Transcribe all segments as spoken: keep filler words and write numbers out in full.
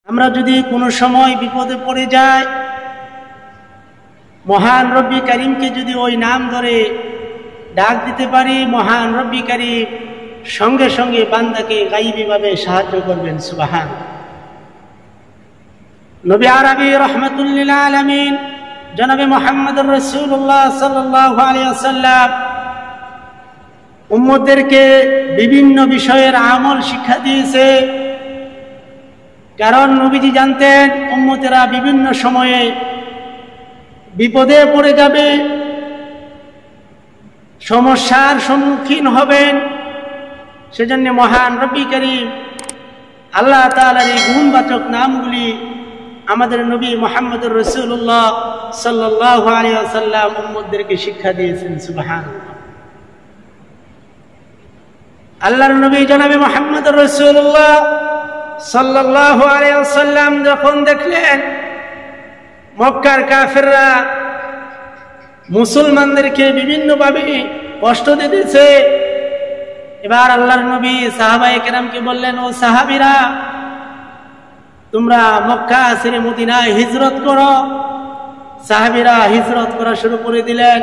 আমরা যদি কোনো সময় বিপদে পড়ে যাই, মহান রব্বি করিমকে যদি ওই নাম ধরে ডাক দিতে পারি, মহান রব্বি করিম সঙ্গে সঙ্গে বান্দাকে গায়বীভাবে সাহায্য করবেন। সুবহান। নবী আরবি রাহমাতুল লিল আলামিন জনাবে মুহাম্মদুর রাসূলুল্লাহ সাল্লাল্লাহু আলাইহি ওয়াসাল্লাম উম্মতদেরকে বিভিন্ন বিষয়ের আমল শিক্ষা দিয়েছে। কারণ নবীজি জানতেন উম্মতেরা বিভিন্ন সময়ে বিপদে পড়ে যাবে, সমস্যার সম্মুখীন হবেন। সেজন্য মহান রব্বি করিম আল্লাহ তাআলার এই গুণবাচক নামগুলি আমাদের নবী মুহাম্মদুর রাসূলুল্লাহ সাল্লাল্লাহু আলাইহি ওয়াসাল্লাম উম্মতদেরকে শিক্ষা দিয়েছেন। সুবহানাল্লাহ। আল্লাহর নবী জনাবে মুহাম্মদুর রাসূলুল্লাহ সাল্লাল্লাহু আলাইহি ওয়াসাল্লাম যখন দেখলেন মক্কার কাফেররা মুসলমানদেরকে বিভিন্নভাবে কষ্ট দিতেছে, এবার আল্লাহর নবী সাহাবায়ে কেরামকে বললেন, ও সাহাবীরা, তোমরা মক্কা ছেড়ে মদিনায় হিজরত করো। সাহাবীরা হিজরত করা শুরু করে দিলেন।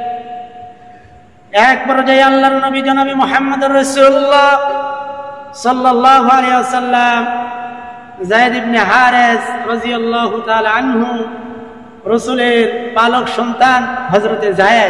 এক পর্যায়ে আল্লাহর নবী জনাবে মুহাম্মদুর রাসূলুল্লাহ সাল্লাল্লাহু আলাইহি ওয়াসাল্লাম যায়েদ ইবনে হারেস রাদিয়াল্লাহু তাআলা আনহু, রাসূলের পালক সন্তান হযরতে যায়েদ,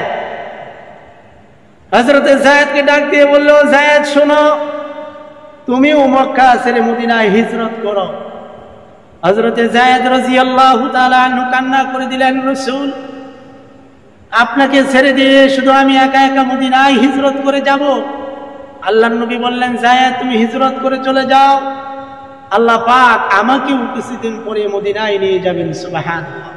হযরতে যায়েদকে ডাক দিয়ে বলল, যায়েদ শোনো, তুমিও মক্কা ছেড়ে মদিনায় হিজরত করো। হযরতে যায়েদ রাদিয়াল্লাহু তাআলা আনহু কান্না করে দিলেন, রাসূল, আপনাকে ছেড়ে দিয়ে শুধু আমি একা একা মদিনায় হিজরত করে যাব? আল্লাহর নবী বললেন, যায়েদ তুমি হিজরত করে চলে যাও, আল্লাহ পাক আমাকেও কিছুদিন পরে মদিনায় নিয়ে যাবেন। সুবহানাল্লাহ।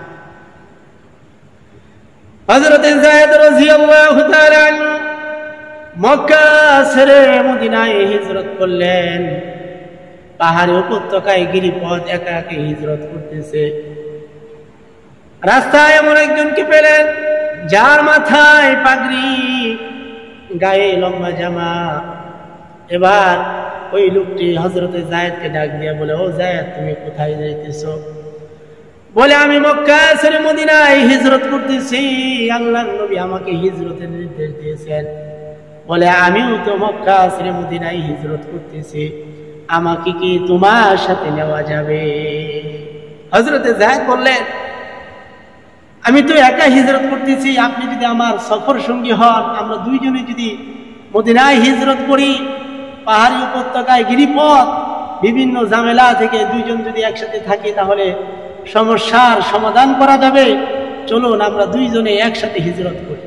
হযরতে যায়েদ রাদিয়াল্লাহু তাআলা আনহু মক্কা ছেড়ে মদিনায় হিজরত করলেন। পাহাড়ে উপত্যকায় গিরিপথ একা একা হিজরত করতেছে। রাস্তায় এমন একজনকে পেলেন যার মাথায় পাগড়ি, গায়ে লম্বা জামা। এবার ওই লোকটি হযরতে যায়েদকে ডাক দিয়ে বলে, ও যায়েদ, তুমি কোথায় যাইতেছো? বলে, আমি মক্কা ছেড়ে মদিনায় হিজরত করতেছি, আল্লাহর নবী আমাকে হিজরতের নির্দেশ দিয়েছেন। বলে, আমিও তো মক্কা ছেড়ে মদিনায় হিজরত করতেছি, আমাকে কি তোমার সাথে নেওয়া যাবে? হযরতে যায়েদ বললেন, আমি তো একা হিজরত করতেছি, আপনি যদি আমার সফর সঙ্গী হন, আমরা দুইজনে যদি মদিনায় হিজরত করি, পাহাড়ি উপত্যকায় গিরিপথ, বিভিন্ন ঝামেলা থেকে দুইজন যদি একসাথে থাকি, তাহলে সমস্যার সমাধান করা যাবে। চলুন আমরা দুইজনে একসাথে হিজরত করি।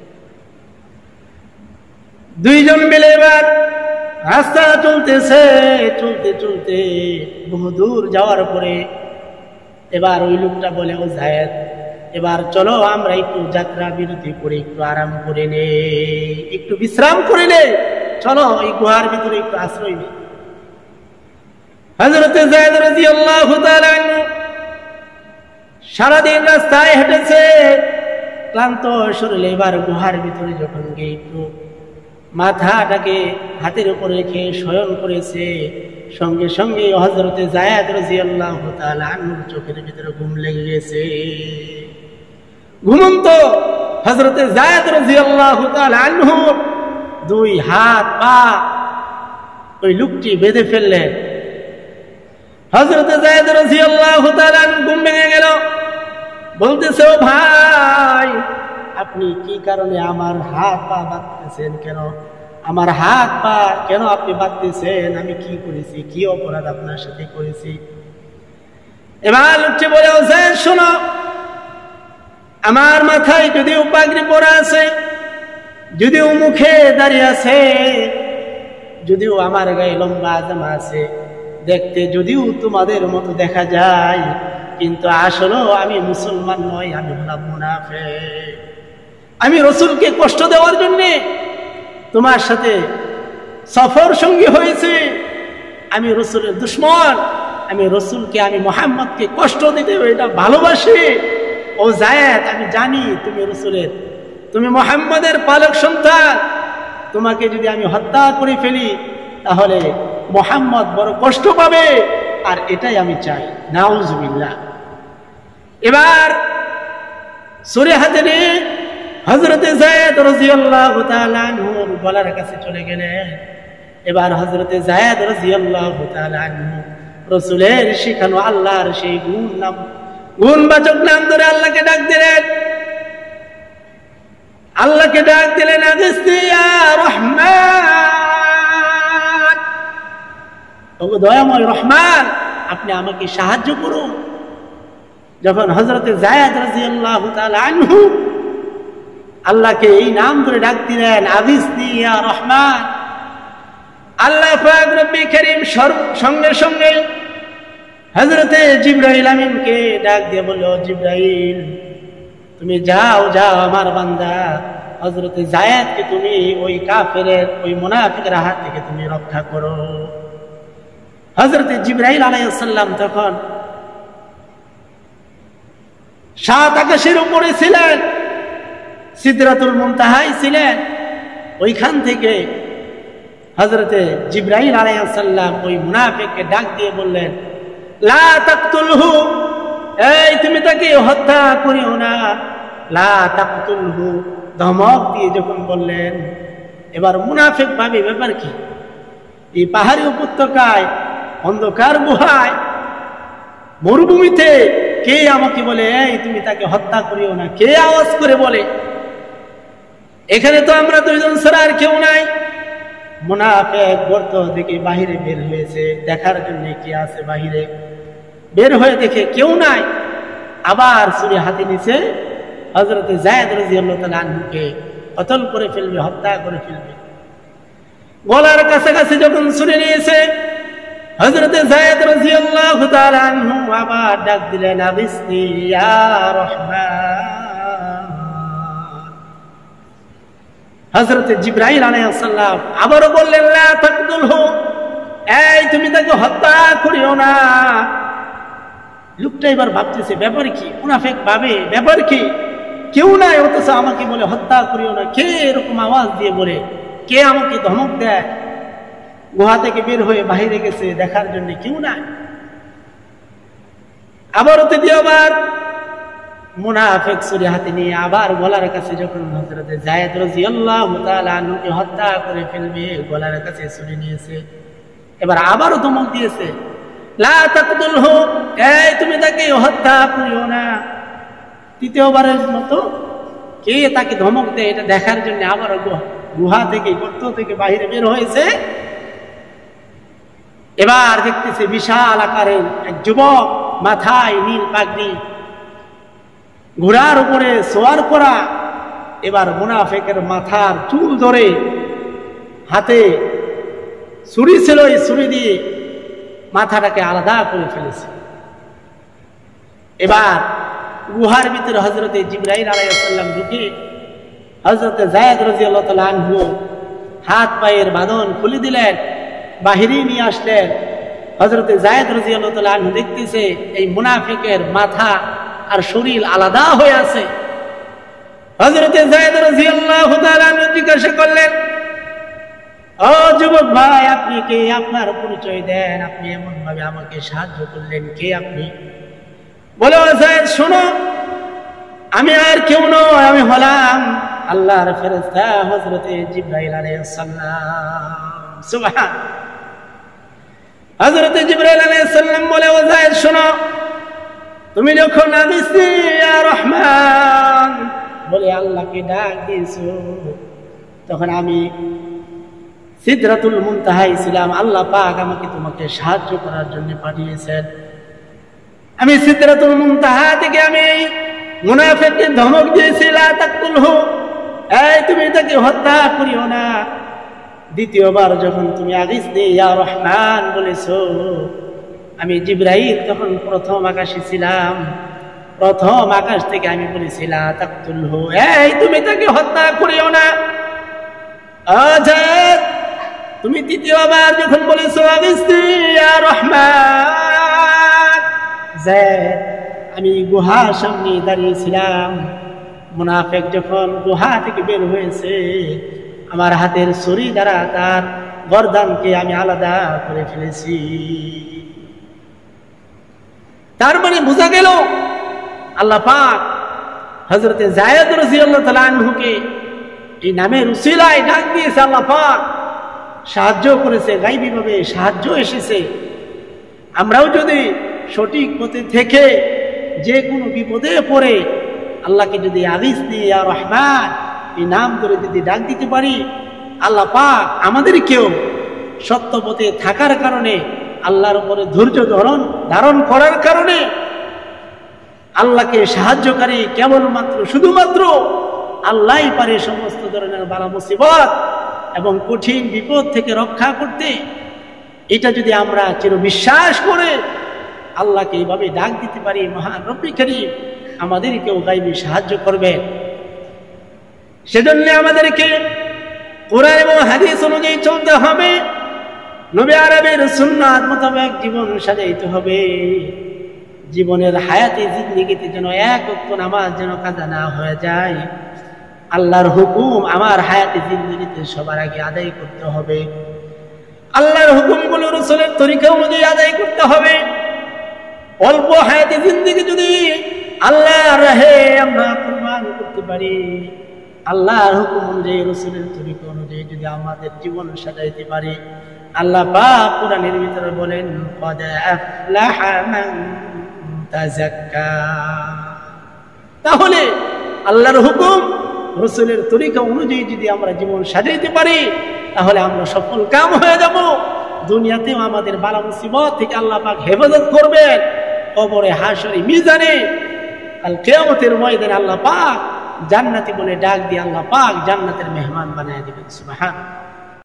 দুইজন মিলে এবার রাস্তা চলতেছে, চলতে চলতে বহু দূর যাওয়ার পরে এবার ওই লোকটা বলে, ও যায়েদ, এবার চলো আমরা একটু যাত্রা বিরতি করে একটু আরাম করে নে, একটু বিশ্রাম করে নে, চলো এই গুহার ভিতরে একটু আশ্রয় নেই। হযরতে যায়েদ রাদিয়াল্লাহু তাআলা আনহু সারাদিন রাস্তায় হেঁটেছে, ক্লান্ত শরীরে এবার গুহার ভিতরে যখন গিয়ে একটু মাথাটাকে হাতের উপরে রেখে শয়ন করেছে, সঙ্গে সঙ্গে হযরতে যায়েদ রাদিয়াল্লাহু তাআলা আনহুর চোখের ভিতরে ঘুম লেগে গেছে। ঘুমন্ত হযরতে যায়েদ রাদিয়াল্লাহু তাআলা আনহু দুই হাত পা ওই লোকটি বেঁধে ফেললেন। হযরতে যায়েদ রাদিয়াল্লাহু তাআলা আনহু ঘুম ভেঙে গেল। বলতেছে, ও ভাই, আপনি কি কারণে আমার হাত পা বাঁধতেছেন? কেন আমার হাত পা কেন আপনি বাঁধতেছেন? আমি কি করেছি? কি অপরাধ আপনার সাথে করেছি? এবার লোকটি বলে, ও যায়েদ শোনো, আমার মাথায় যদিও পাগড়ি পরা আছে, যদিও মুখে দাঁড়িয়ে আছে, যদিও আমার গায়ে লম্বা জামা আছে, দেখতে যদিও তোমাদের মতো দেখা যায়, কিন্তু আসলেও আমি মুসলমান নই, আমি হলাম মুনাফিক। আমি রাসূলকে কষ্ট দেওয়ার জন্য তোমার সাথে সফর সঙ্গী হয়েছে। আমি রাসূলের দুশমন, আমি রাসূলকে, আমি মুহাম্মদকে কষ্ট দিতে এটা ভালোবাসি। ও যায়েদ, আমি জানি তুমি রাসূলের, তুমি মুহাম্মদের পালক সন্তান, তোমাকে যদি আমি হত্যা করে ফেলি তাহলে মুহাম্মদ বড় কষ্ট পাবে, আর এটাই আমি চাই। নাউজুবিল্লাহ। এবার ছুরি হাতে নিয়ে হযরতে যায়েদ রাদিয়াল্লাহু তাআলা আনহুর গলার কাছে চলে গেলেন। এবার হযরতে যায়েদ রাদিয়াল্লাহু তাআলা আনহু রাসূলের শিখানো আল্লাহর সেই গুণ নাম গুণবাচক নাম ধরে আল্লাহকে ডাক দিলেন। আল্লাহকে ডাক দিলেন, আগিসনি ইয়া রহমান, ওগো দয়াময় রহমান, আপনি আমাকে সাহায্য করুন। যখন হযরতে যায়েদ রাদিয়াল্লাহু তাআলা আনহু আল্লাহকে এই নাম ধরে ডাক দিলেন, আগিসনি ইয়া রহমান, আল্লাহ পাক রব্বি করিম সঙ্গে সঙ্গে হযরতে জিবরাইল আমিনকে ডাক দিয়ে বলল, জিবরাইল তুমি যাও যাও আমার বান্দা হযরতে যায়েদকে তুমি ওই কাফেরের ওই মুনাফিকের হাত থেকে তুমি রক্ষা করো। হযরতে জিবরাইল আলাইহিস সালাম তখন সাত আকাশের উপরে ছিলেন, সিদরাতুল মুনতাহায় ছিলেন। ওইখান থেকে হযরতে জিবরাইল আলাইহিস সালাম ওই মুনাফিককে ডাক দিয়ে বললেন, লা তাকতুলহু, এই তুমি তাকে হত্যা করিও না। লা তাকতুলহু, ধমক দিয়ে যখন বললেন, এবার মুনাফিক ভাবে ব্যাপার কি, এই পাহাড়ি উপত্যকায় অন্ধকার গুহায় মরুভূমিতে কে আমাকে বলে এই তুমি তাকে হত্যা করিও না, কে আওয়াজ করে বলে? এখানে তো আমরা দুইজন ছাড়া আর কেউ নাই। মুনাফিক গর্ত থেকে বাহিরে বের হয়েছে দেখার জন্য কি আছে বাহিরে। বের হয়ে দেখে কেউ নাই, আবার ছুরি হাতে নিছে হযরতে যায়েদ রাদিয়াল্লাহু তাআলা আনহুকে কতল করে ফেলবে, হত্যা করে ফেলবে। গলার কাছাকাছি যখন ছুরি নিয়েছে হযরতে যায়েদ রাদিয়াল্লাহু তাআলা আনহু আবার ডাক দিলেন, আগিসনি ইয়া রহমান। হযরতে জিবরাইল আলাইহিস সালাম আবারও বললেন, লা তাকতুলহু, এই তুমি তাকে হত্যা করিও না। লোকটা এবার ভাবতেছে ব্যাপার কি, মুনাফিক ভাবে ব্যাপার কি, কেউ নাই অথচ আমাকে বলে হত্যা করিও না। কে এরকম আওয়াজ দিয়ে বলে, কে আমাকে ধমক দেয়? গুহা থেকে বের হয়ে বাহিরে গেছে দেখার জন্য কেউ নাই। আবারও তৃতীয়বার মুনাফিক ছুরি হাতে নিয়ে আবার গলার কাছে যখন হযরতে যায়েদ রাদিয়াল্লাহু তাআলা আনহুকে হত্যা করে ফেলবে, গলার কাছে ছুরি নিয়েছে। এবার আবারও ধমক দিয়েছে, লা তাকতুলহু, এই তুমি তাকে হত্যা করিও না। তৃতীয়বারের মতো কে তাকে ধমক দেয় এটা দেখার জন্য আবারও গুহা থেকে গর্ত থেকে বাহিরে বের হয়েছে। এবার দেখতেছে বিশাল আকারের এক যুবক, মাথায় নীল পাগড়ি, ঘোড়ার উপরে সওয়ার করা। এবার মুনাফিকের মাথার চুল ধরে হাতে ছুরি ছিল, এই ছুরি দিয়ে মাথাটাকে আলাদা করে ফেলেছে। এবার গুহার ভিতরে হযরতে জিবরাইল আলাইহিস সালাম ঢুকে হযরতে যায়েদ রাদিয়াল্লাহু তাআলা আনহু হাত পায়ের বাঁধন খুলে দিলেন, বাহিরে নিয়ে আসলেন। হযরতে যায়েদ রাদিয়াল্লাহু তাআলা আনহু দেখতেছে এই মুনাফিকের মাথা আর শরীর আলাদা হয়ে আছে। হযরতে যায়েদ রাদিয়াল্লাহু তাআলা আনহু জিজ্ঞাসা করলেন, ও যুবক ভাই, আপনি কে? আপনার পরিচয় দেন, আপনি এমন ভাবে আমাকে সাহায্য করলেন, কে আপনি? বলে, ও যায়েদ শোনো, আমি আর কেউ নয়, আমি হলাম আল্লাহর ফেরেশতা হযরতে জিবরাইল আলাইহিস সালাম। সুবহান। হযরতে জিবরাইল আলাইহিস সালাম বলে, ও যায়েদ শোনো, তুমি যখন আগিসনি ইয়া রহমান বলে আল্লাহকে ডাক দিয়েছো, তখন আমি সিদরাতুল মুনতাহায় ছিলাম। আল্লাহ পাক আমাকে তোমাকে সাহায্য করার জন্য পাঠিয়েছেন। আমি সিদরাতুল মুনতাহা থেকে আমি মুনাফিককে ধমক দিয়েছি, লা তাকতুলহু, এই তুমি তাকে হত্যা করিও না। দ্বিতীয়বার যখন তুমি আগিসনি ইয়া রহমান বলেছো, আমি জিবরাইল তখন প্রথম আকাশে ছিলাম। প্রথম আকাশ থেকে আমি বলেছি, লা তাকতুলহু, এই তুমি তাকে হত্যা করিও না। আজাদ তুমি তৃতীয়বার যখন বলেছো আগিসনি ইয়া রহমান, যায়েদ আমি গুহার সামনে দাঁড়িয়েছিলাম। মুনাফিক যখন গুহা থেকে বের হয়েছে, আমার হাতের ছুরি দ্বারা তার গর্দানকে আমি আলাদা করে ফেলেছি। তার মানে বোঝা গেল আল্লাহ পাক হযরতে যায়েদ রাদিয়াল্লাহু তাআলা আনহুকে এই নামের উসিলায় ডাক দিয়েছে। আল্লাহ পাক সাহায্য করেছে, গায়বী ভাবে সাহায্য এসেছে। আমরাও যদি সঠিক পথে থেকে যে কোনো বিপদে পড়ে আল্লাহকে যদি আদিস দিয়ে ইয়া রহমান এই নাম ধরে যদি ডাক দিতে পারি, আল্লাহ পাক আমাদেরকেও সত্য পথে থাকার কারণে, আল্লাহর উপরে ধৈর্য ধারণ ধারণ করার কারণে আল্লাহকে সাহায্যকারী কেবলমাত্র শুধুমাত্র আল্লাহই পারে সমস্ত ধরনের বালা মুসিবত এবং কঠিন বিপদ থেকে রক্ষা করতে। এটা যদি আমরা চির বিশ্বাস করে আল্লাহকে এইভাবে ডাক দিতে পারি, মহান রব্বুল কারীম আমাদেরকেও গায়বী সাহায্য করবেন। সেজন্য আমাদেরকে কোরআন এবং হাদিস অনুযায়ী চলতে হবে, নবী আরবের সুন্নাত মোতাবেক জীবন সাজাইতে হবে। জীবনের হায়াতে জিন্দেগিতে যেন এক ওয়াক্ত নামাজ যেন কাজা না হয়ে যায়। আল্লাহর হুকুম আমার হায়াতে জিন্দেগিতে সবার আগে আদায় করতে হবে। আল্লাহর হুকুমগুলো রাসূলের তরিকা অনুযায়ী আদায় করতে হবে। অল্প হায়াতে জিন্দেগি যদি আল্লাহর রাহে আমরা কুরবান করতে পারি, আল্লাহর হুকুম অনুযায়ী রাসূলের তরিকা অনুযায়ী যদি আমাদের জীবন সাজাইতে পারি, আল্লাহ পাক কোরআনের ভিতরে বলেন ক্বাদ আফলাহা মান তাযাক্কা। তাহলে আল্লাহর হুকুম রাসূলের তরিকা অনুযায়ী যদি আমরা জীবন সাজাইতে পারি, তাহলে আমরা সফল কাম হয়ে যাব। দুনিয়াতেও আমাদের বালা মুসিবত থেকে আল্লাহ পাক হেফাজত করবেন। কবরে, হাশরে, মিজানে, কাল কিয়ামতের ময়দানে আল্লাহ পাক জান্নাতি বলে ডাক দিয়ে আল্লাহ পাক জান্নাতের মেহমান বানায় দিবেন। সুবহান।